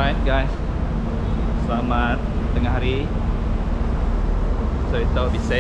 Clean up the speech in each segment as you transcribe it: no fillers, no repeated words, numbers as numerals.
Alright guys, selamat tengah hari. So itu bisa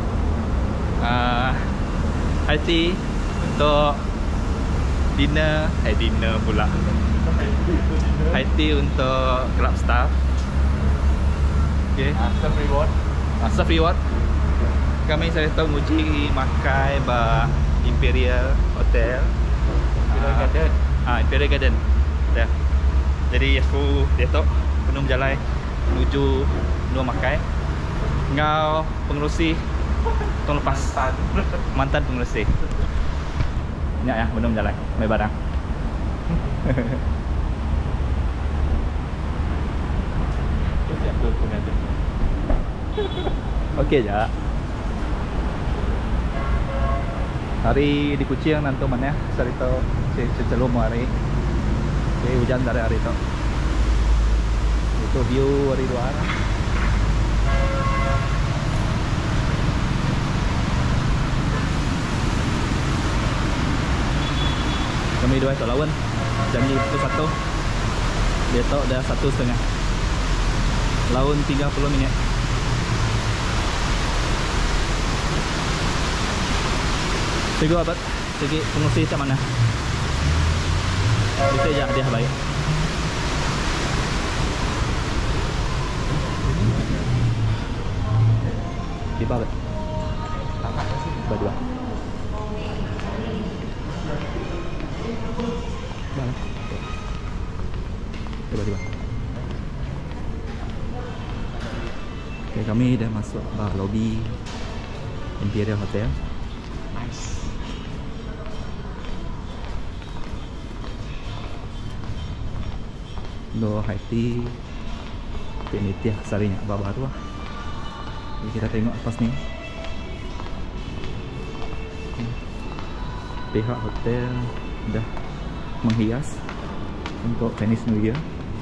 high tea untuk dinner pula. High tea untuk club staff. Okay. Staff reward. Kami saya tahu nguji makai ba Imperial Hotel. Imperial Garden. Dah. Jadi aku detok penuh jalan menuju Nur Makai. Ngau pengerusi tong lepas mantan pengerusi. Nyak ya penuh jalan mai barang. Okey je. Hari di Kuching nanti mana sarito celum hari. Okay, hujan dari hari itu. Itu view dari luar. Kami dua itu lawan. Janji itu satu. Dia tahu dah 1,5. Lawan 30 minit. Sige abad. Sige pengusi macam mana? Bisa aja dia baik. Di bawah. Berdua. Mana? Tiba-tiba. Oke, kami dah masuk lobby Imperial Hotel. Nice. No high tea penitiah sarinya baru lah. Jadi kita tengok pas ni pihak hotel dah menghias untuk Chinese New Year.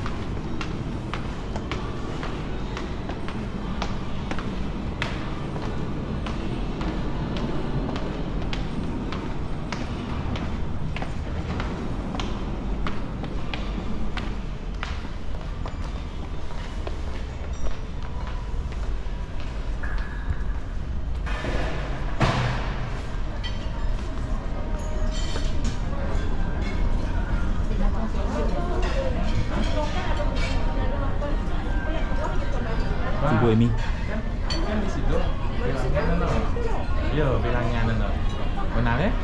Ibu Emi. Kan di situ bilangnya yo bilangnya nana. Benar ya?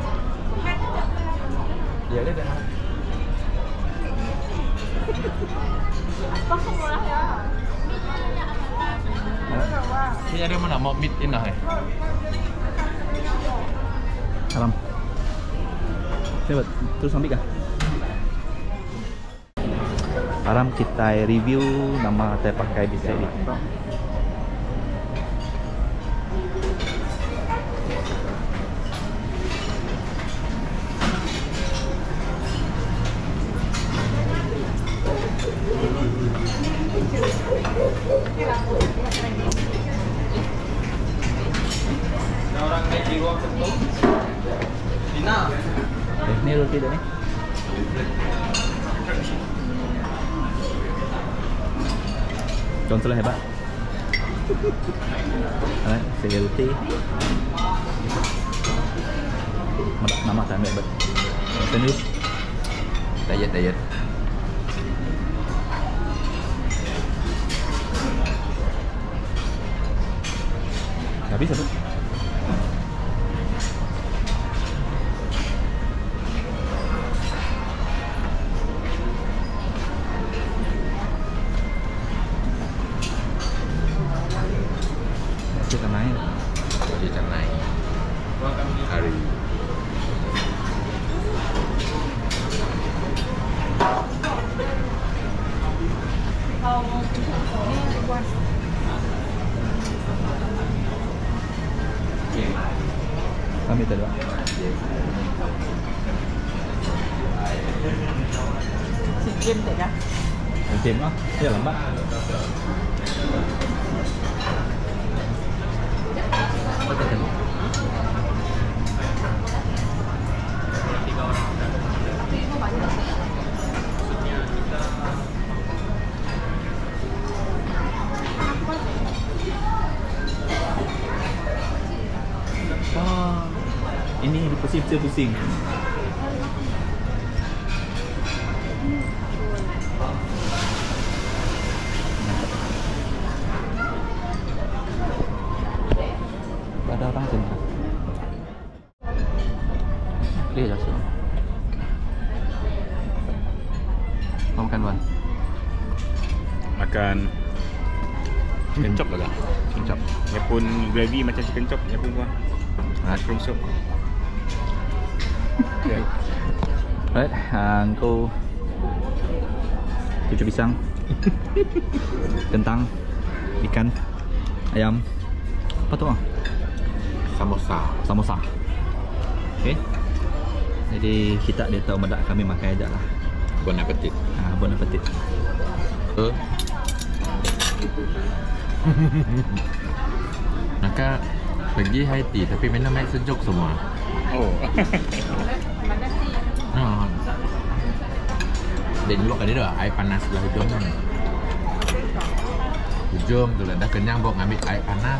Ya udah dah. Ini ada mana mau meet in lah ya? Salam. Coba terus ambil kah? Aram kita review nama teh pakai bisa ini. Orang di ruang ketum. Dina. Ini roti dah ni. Contohnya hebat. Saya roti. Nama tak ambil hebat. Sandwich. Diet. Habis apa? Ikan naik hari kami tadi si Kim tak dah. Tim ah, ya lambat. Pusing. Ada orang sini. Iya, jauh. Mau makan Wan? Makan chicken chop lah. Kencap. Dia pun gravy macam chicken chop. Dia pun buah mushroom soup. Okay. Right, kau cucu pisang, kentang, ikan, ayam, apa tu? Samosa. Okay. Jadi kita dia tahu medak kami makan aja lah. Bon appetit. Bon appetit. Maka pergi high tea tapi minum air sejuk semua. Oh. Dan dulu kan dia dah air panas sebelah hujung kan. Hujung tu lah dah kenyang bawa ngambil air panas.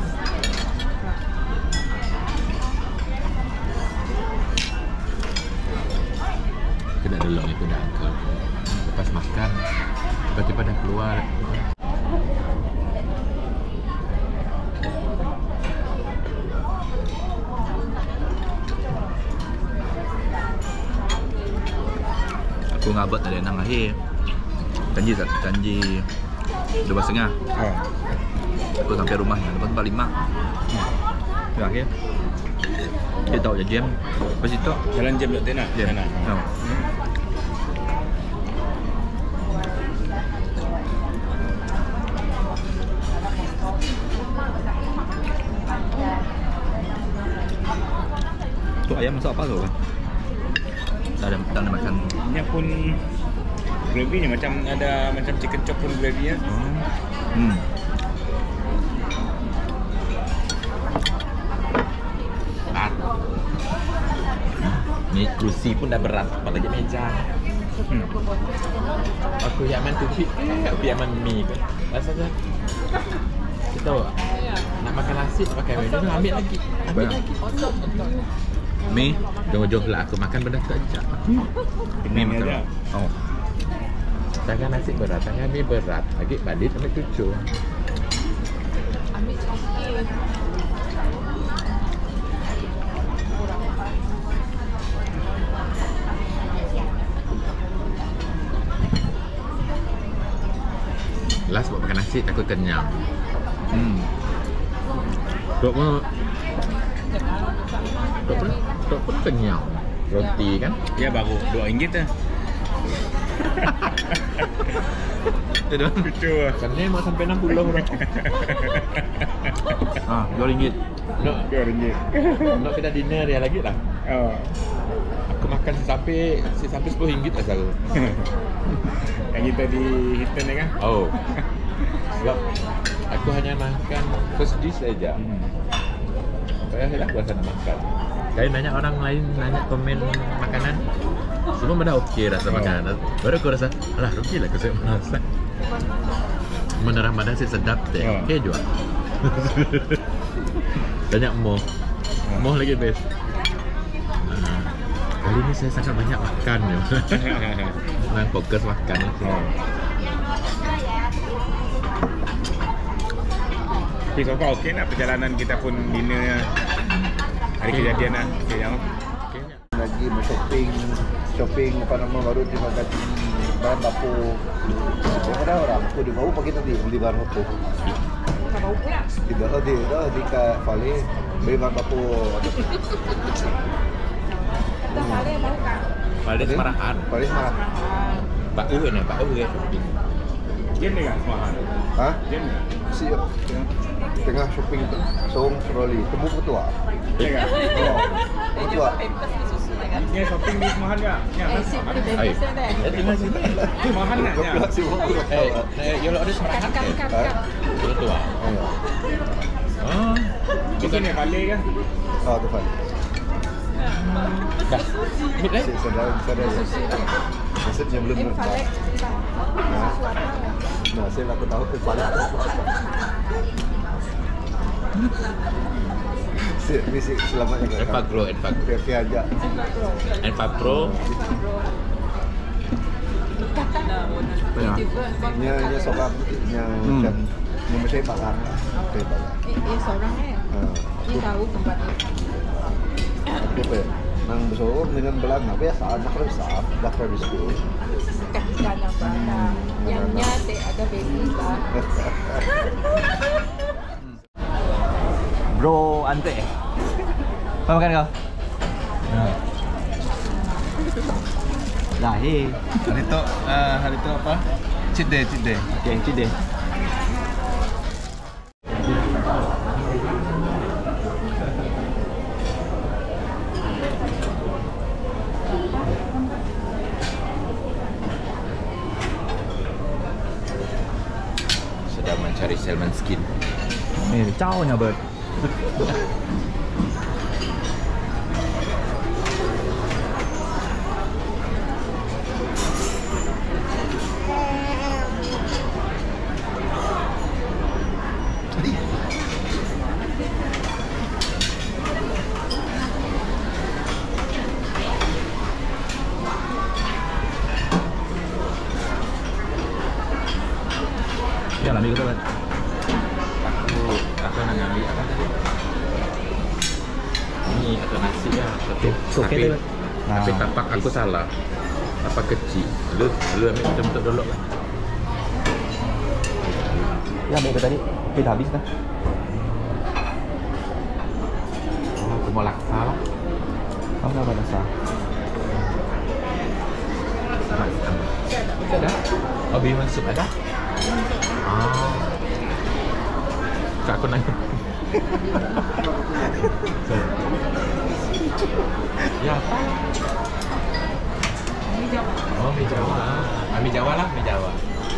Kena dulu itu dah angkel. Lepas makan tiba-tiba dah keluar. Aku ngabet dari nang akhir. Janji 12.5. Oh. Aku sampai rumahnya lepas 45. Di akhir. Dia tahu je jam. Lepas itu Jalan jam tak nak? jam. Nak. Oh. Tu ayam masak apa tu kan? Tak ada makan. Dia pun gravy-nya macam ada macam chicken chop pun gravy-nya. Ni kursi pun dah berat, apalagi meja. Aku yang main tupik aku yang main mie kan. Rasanya kita tahu tak? Nak makan nasi, nak makan meja, ambil lagi. Mie Jom-jom lah aku makan benda tu aja. Ini aja. Oh. Tangan nasi berat, tangan mie berat. Lagi balik sampai 7. Last buat makan nasi takut kenyang. Dok pun kenyang. Roti kan? Ya baru RM2 dah. Itu Lucu lah. Sebenarnya mau sampai 60 dah. RM2. Nak RM2. kita dinner dia lagi lah. Oh. Aku makan sampai RM10 lah selalu. Yang kita di Hilton ni kan? Oh. Sebab aku hanya makan first dish saja. Saya dah kuasa nak makan. Kali banyak orang lain nanya komen makanan, semua pada okey rasa makanan. Baru aku rasa, alah rugi lah aku saya masak. Mana Ramadan sih sedap deh. Okey juga. Banyak moh lagi best. Kali ini saya sangat banyak makan ya. Memang fokus makan. Tapi so far okey nak perjalanan kita pun dinner hari kejadian lah. Okey jauh. Lagi shopping apa nama baru terima kasih bahan dapur. Ada orang aku di bawah pagi tadi beli bahan dapur. Bau pula. Tidak ada di kat Vale beli bahan dapur. Kita balik bau kan. Paling Semarahan. Paling marah. Pak U ni, Pak U ya shopping. Game ni kan Semahan? Ha? Game ni? Siap. Tengah shopping tu, sorong troli. Temu ketua. Ya kan? Oh. Ketua. Ni shopping di Semahan tak? Ya kan? Ay, tinggal sini. Semahan tak? Ya. Ketua sibuk. You ada Semarahan ke? Betul tu ah. Oh. Bukan ni Vale kan? Ah, tu Vale. Dah. Mid lah. Sedar. Maksudnya belum lepas. Nah, saya nak tahu ke Vale. Misi selamatnya kat Enfa Pro, Enfa Pro. Oke aja. Enfa Pro. Nya seorang yang macam nama saya Pak Lang. Saya Pak Lang. Seorang Dia tahu tempat ni. Aku apa ya? Nang bersorong dengan belanga biasa anak besar dah primary school. Kan apa ada. Yang nyate ada baby lah. Bro, antre. Kau makan kau? Lahir. Hari tu apa? Cheat day. Okay, cheat day. Sedang mencari salmon skin. Ni, caunya bird. Ya, lah, ambil kau bird. Aku nak ambil apa tadi? Ini atau nasi ya. Tapi Okey tu. tapi tapak aku salah. Tapak kecil. Lu ambil macam tu dulu lah. Ya, ambil kau tadi. Okay, dah habis dah. Oh, aku mau laksa lah. Kau dah pada sah. Ada? Oh, bihun sup ada? Ah. Kak aku nanya. Ya apa? Oh, mie Jawa. Mie Jawa lah, mie Jawa.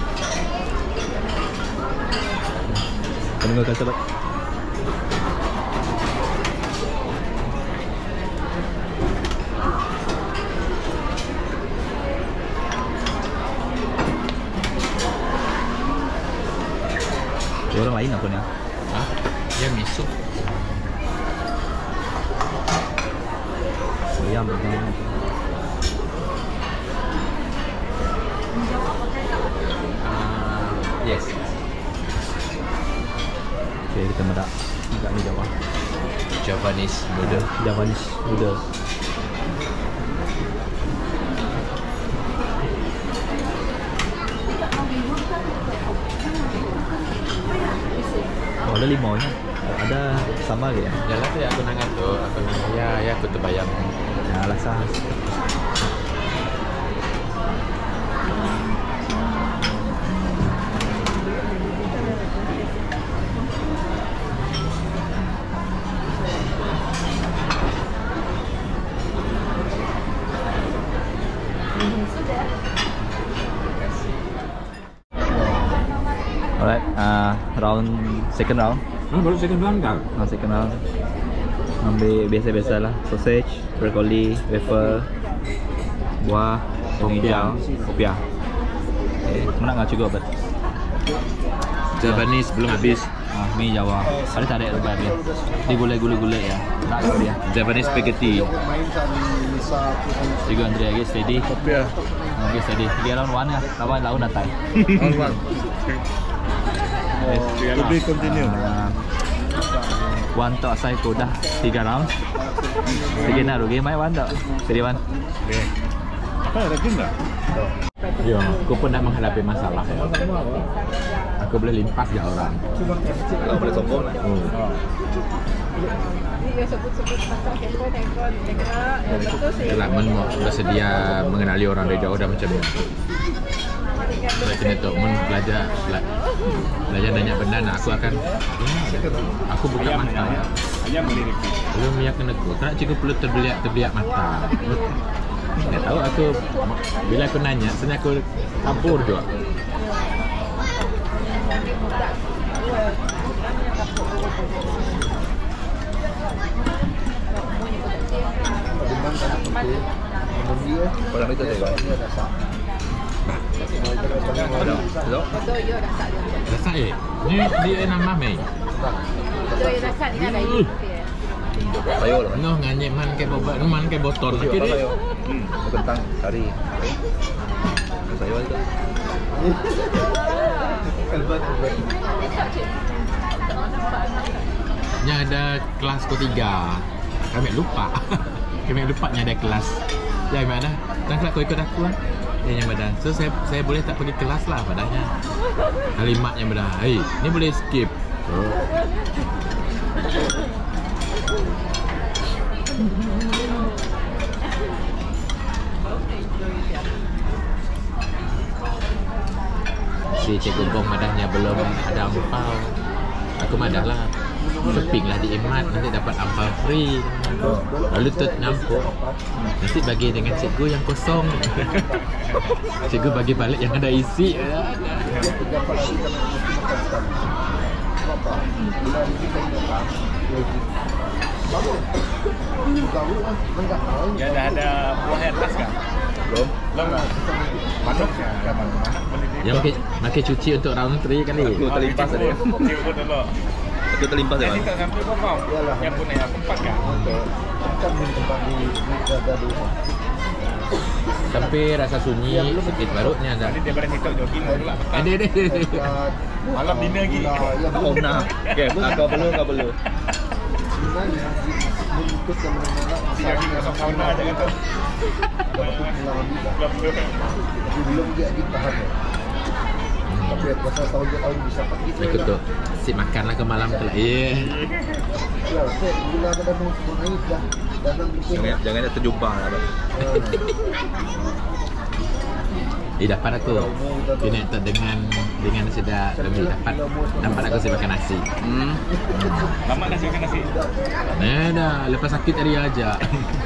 Tunggu kau sebab. Orang lain apa ni? Hah? Ya miso. Ayam betul. Yes. Okay, kita merak. Agak ni Jawa. Javanese noodle. Javanese noodle. Oh, ada limaunya. Ada sama ke ya? Ya lah tu aku nangan tu. Aku nangan ya aku terbayang. Ya, rasa. Alright, second round. Baru second round kan? Second round. Ambil biasa-biasa lah. Sausage, broccoli, wafer, buah, bawang hijau, kopiah. Okay, mana nggak cukup bet? Javanese belum habis. Mie Jawa. Ada tak ada lepas dia? Dia gulai-gulai ya. Tak ada dia. Javanese spaghetti. Juga Andre lagi steady. Kopiah. Okay, steady. Dia round 1 ya. Lawan lawan datang. Alwan. To be continue. Wan tak saya ko dah 3 round. Sige na rugi mai wan tak. Jadi wan. Apa ada enggak? Ya, aku pernah menghadapi masalah ya. Aku boleh limpas ya orang. Kalau boleh sombong lah. Dia sebut-sebut pasal handphone betul sih. Itulah bersedia mengenali orang dari jauh dah macam ni. Macam itu, belajar banyak benda, nah aku akan aku buka mata ya. Belum yakin aku, kerana cikgu perlu terbiak mata. Dia tahu aku bila aku nanya, sebenarnya aku campur juga. Orang itu tengok. Betul ya dah tak ada. Rasa ni dia nama mai. Betul ya rasa ni ada. Sayur lah. Noh nganyek man ke boba, man ke botol Sayur, kiri. sayur. Kentang, kari. Sayur itu. Elban. Nya ada kelas ketiga. Kami lupa. Kami lupa nya ada kelas. Ya gimana? Tak nak kau ikut aku lah. Ya yang badan. So saya boleh tak pergi kelas lah padanya. Kalimat yang badan. Hei, ni boleh skip. Oh. Si Cikgu Bong madahnya belum ada ampau. Aku madah lah. Shopping lah di Imat, nanti dapat ampau free. Lalu tu nyampuk. Nanti bagi dengan cikgu yang kosong. Cikgu bagi balik yang ada isi. Ya dah ada buah atas kan? Belum. Belum kan? Manuk ya, manuk boleh di. Yang makin cuci untuk round 3 kali. Aku terlimpas tadi. Tiup dulu. Aku terlimpas ya. Jadi tak sampai berapa? Yang punya yang empat kan? Kan tempat di ada rumah. Sampai rasa sunyi sedikit barunya ada. Jadi dia boleh hitung jogging pula. Ada. Malam dinner lagi. Oh nah. Okey, kau perlu. Sebenarnya untuk yang mana-mana Si jogging kosong sauna aja kan tu. belum dia ditahan ya. Tapi pasal tahun bisa pakai itu. Ikut tu. Sip makan lah ke malam tu lah. Ya. Ya, saya gula pada mau naik dah. Dalam itu. Jangan ada terjumpa lah. Dapat aku. Kena tak dengan sudah lebih dapat aku sih makan nasi. Lama nasi makan nasi. Nah, dah lepas sakit hari aja.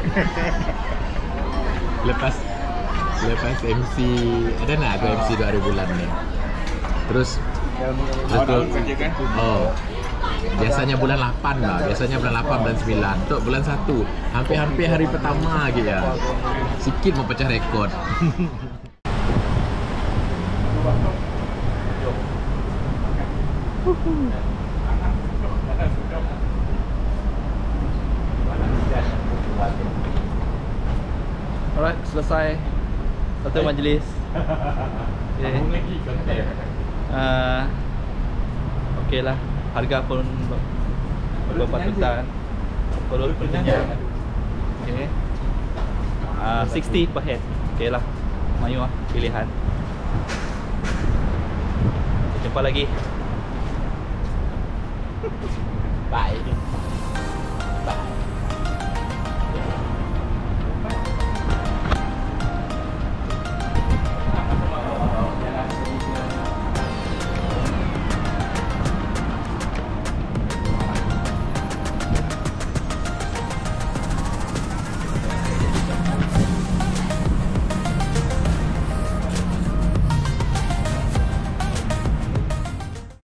lepas MC ada nak aku MC 2 hari bulan ni. Terus tu Kerja kan? oh. Biasanya bulan 8 lah. Biasanya bulan 8 bulan 9. Untuk bulan 1 hampir-hampir hari pertama lagi ya. Sikit mau pecah rekod. Alright, selesai satu majlis. Okay. Okay lah. Harga pun beberapa juta. Perut penyanyi. Okay. 60 per head. Okay lah. Mayu lah pilihan. Jumpa lagi. Bye.